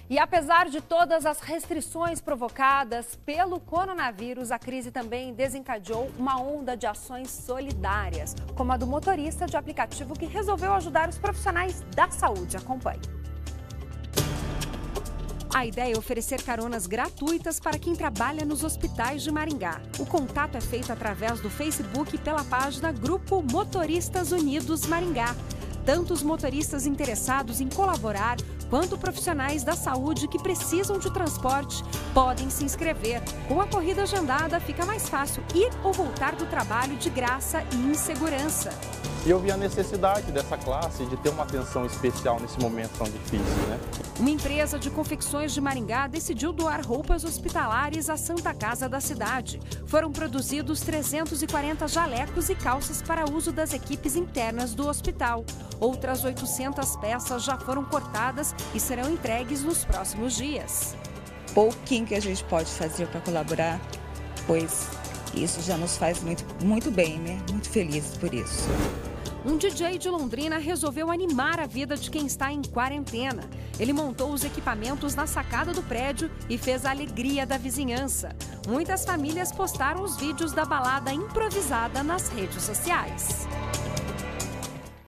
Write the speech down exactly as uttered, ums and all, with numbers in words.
E apesar de todas as restrições provocadas pelo coronavírus, a crise também desencadeou uma onda de ações solidárias, como a do motorista de aplicativo que resolveu ajudar os profissionais da saúde. Acompanhe. A ideia é oferecer caronas gratuitas para quem trabalha nos hospitais de Maringá. O contato é feito através do Facebook pela página Grupo Motoristas Unidos Maringá. Tanto os motoristas interessados em colaborar, quanto profissionais da saúde que precisam de transporte podem se inscrever. Com a corrida agendada, fica mais fácil ir ou voltar do trabalho de graça e em segurança. E eu vi a necessidade dessa classe de ter uma atenção especial nesse momento tão difícil, né? Uma empresa de confecções de Maringá decidiu doar roupas hospitalares à Santa Casa da cidade. Foram produzidos trezentos e quarenta jalecos e calças para uso das equipes internas do hospital. Outras oitocentas peças já foram cortadas e serão entregues nos próximos dias. Pouquinho que a gente pode fazer para colaborar, pois isso já nos faz muito, muito bem, né? Muito felizes por isso. Um D J de Londrina resolveu animar a vida de quem está em quarentena. Ele montou os equipamentos na sacada do prédio e fez a alegria da vizinhança. Muitas famílias postaram os vídeos da balada improvisada nas redes sociais.